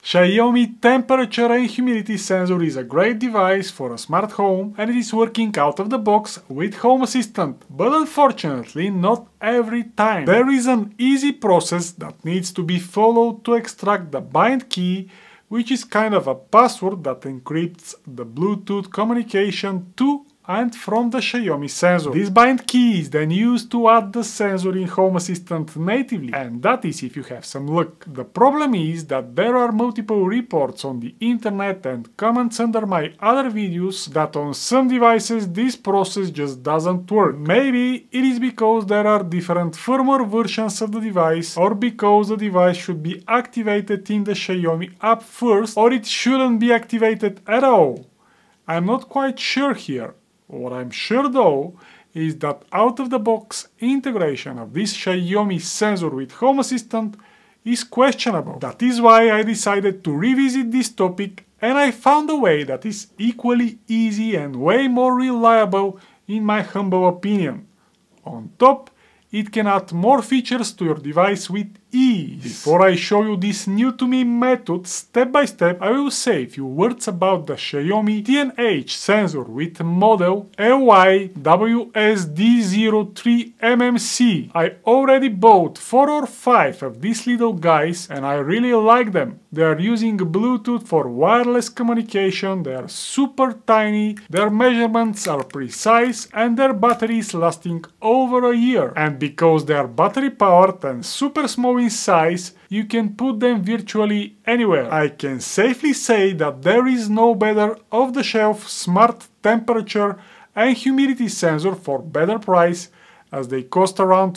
Xiaomi temperature and humidity sensor is a great device for a smart home and it is working out of the box with Home Assistant, but unfortunately not every time. There is an easy process that needs to be followed to extract the bind key, which is kind of a password that encrypts the Bluetooth communication to and from the Xiaomi sensor. This bind key is then used to add the sensor in Home Assistant natively, and that is if you have some luck. The problem is that there are multiple reports on the internet and comments under my other videos that on some devices this process just doesn't work. Maybe it is because there are different firmware versions of the device, or because the device should be activated in the Xiaomi app first, or it shouldn't be activated at all. I'm not quite sure here. What I'm sure though is that out-of-the-box integration of this Xiaomi sensor with Home Assistant is questionable. That is why I decided to revisit this topic, and I found a way that is equally easy and way more reliable in my humble opinion. On top, it can add more features to your device with ease. Before I show you this new to me method step by step, I will say a few words about the Xiaomi TNH sensor with model LYWSD03MMC. I already bought 4 or 5 of these little guys and I really like them. They are using Bluetooth for wireless communication, they are super tiny, their measurements are precise and their battery is lasting over a year. And because they are battery powered and super small in size, you can put them virtually anywhere. I can safely say that there is no better off-the-shelf smart temperature and humidity sensor for better price, as they cost around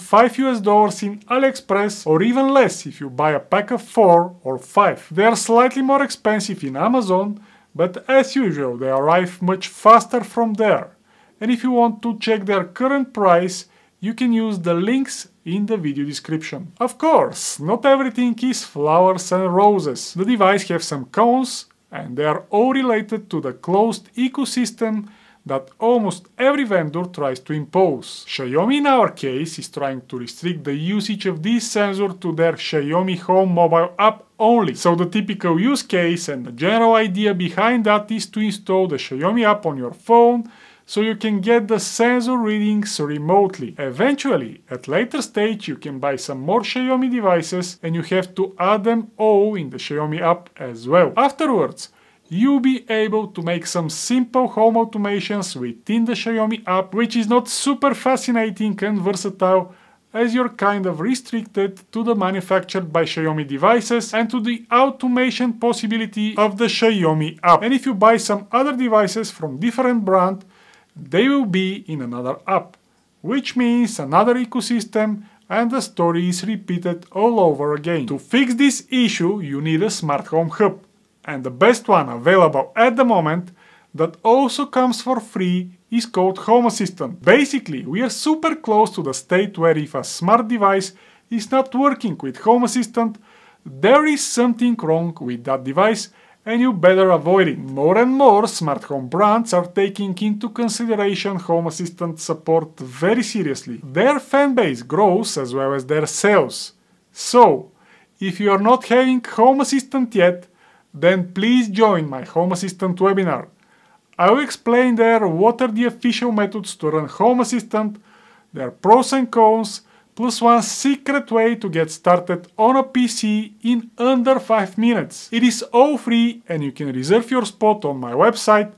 $5 in AliExpress or even less if you buy a pack of 4 or 5. They are slightly more expensive in Amazon, but as usual they arrive much faster from there. And if you want to check their current price, you can use the links in the video description. Of course, not everything is flowers and roses. The device has some cons, and they are all related to the closed ecosystem that almost every vendor tries to impose. Xiaomi in our case is trying to restrict the usage of this sensor to their Xiaomi Home mobile app only. So the typical use case and the general idea behind that is to install the Xiaomi app on your phone so you can get the sensor readings remotely. Eventually, at later stage, you can buy some more Xiaomi devices and you have to add them all in the Xiaomi app as well. Afterwards, you'll be able to make some simple home automations within the Xiaomi app, which is not super fascinating and versatile, as you're kind of restricted to the manufactured by Xiaomi devices and to the automation possibility of the Xiaomi app. And if you buy some other devices from different brand, they will be in another app, which means another ecosystem, and the story is repeated all over again. To fix this issue, you need a smart home hub, and the best one available at the moment that also comes for free is called Home Assistant. Basically, we are super close to the state where if a smart device is not working with Home Assistant, there is something wrong with that device and you better avoid it. More and more smart home brands are taking into consideration Home Assistant support very seriously. Their fanbase grows as well as their sales. So, if you are not having Home Assistant yet, then please join my Home Assistant webinar. I will explain there what are the official methods to run Home Assistant, their pros and cons, plus one secret way to get started on a PC in under 5 minutes. It is all free and you can reserve your spot on my website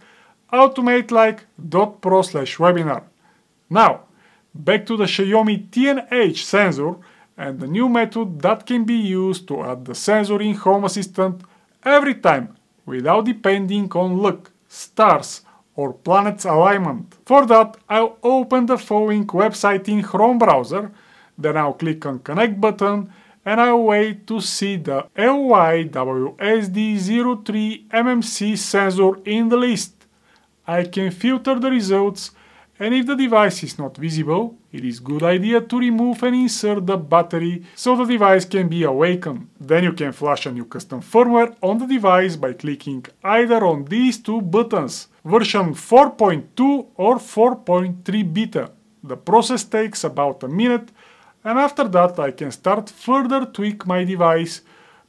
automatelike.pro/webinar. Now, back to the Xiaomi TNH sensor and the new method that can be used to add the sensor in Home Assistant every time without depending on luck, stars or planets alignment. For that, I'll open the following website in Chrome browser. Then I'll click on Connect button and I'll wait to see the LYWSD03MMC sensor in the list. I can filter the results, and if the device is not visible, it is a good idea to remove and insert the battery so the device can be awakened. Then you can flash a new custom firmware on the device by clicking either on these two buttons, version 4.2 or 4.3 beta. The process takes about a minute, and after that I can start further tweak my device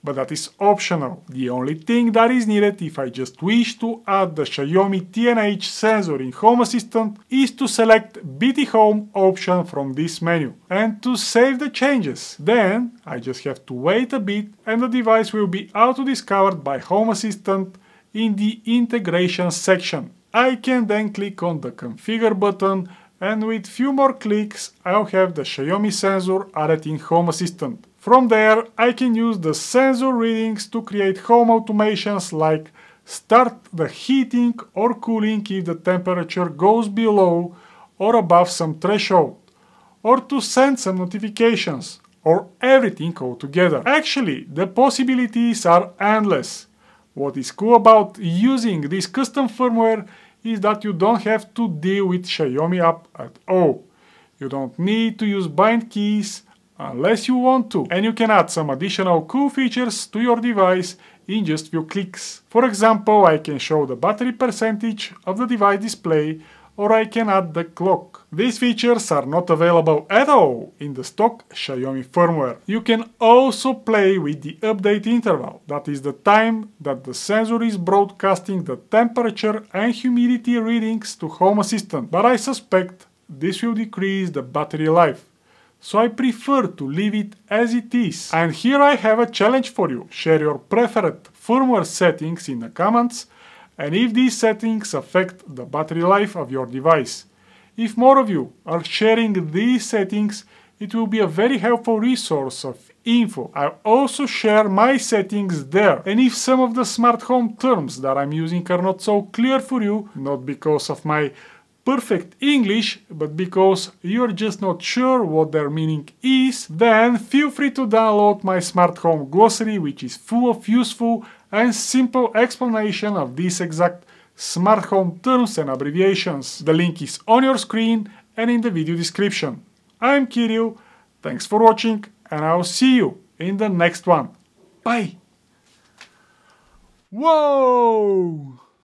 but that is optional. The only thing that is needed if I just wish to add the Xiaomi TNH sensor in Home Assistant is to select BT Home option from this menu and to save the changes. Then I just have to wait a bit and the device will be auto-discovered by Home Assistant in the integration section. I can then click on the configure button and with few more clicks I'll have the Xiaomi sensor added in Home Assistant. From there I can use the sensor readings to create home automations like start the heating or cooling if the temperature goes below or above some threshold, or to send some notifications, or everything all together. Actually, the possibilities are endless. What is cool about using this custom firmware is that you don't have to deal with Xiaomi app at all. You don't need to use bind keys unless you want to, and you can add some additional cool features to your device in just few clicks. For example, I can show the battery percentage of the device display, or I can add the clock. These features are not available at all in the stock Xiaomi firmware. You can also play with the update interval, that is the time that the sensor is broadcasting the temperature and humidity readings to Home Assistant, but I suspect this will decrease the battery life, so I prefer to leave it as it is. And here I have a challenge for you. Share your preferred firmware settings in the comments, and if these settings affect the battery life of your device. If more of you are sharing these settings, it will be a very helpful resource of info. I'll also share my settings there, and if some of the smart home terms that I'm using are not so clear for you, not because of my perfect English, but because you're just not sure what their meaning is, then feel free to download my smart home glossary, which is full of useful and simple explanation of these exact smart home terms and abbreviations. The link is on your screen and in the video description. I'm Kirill, thanks for watching, and I'll see you in the next one. Bye! Whoa!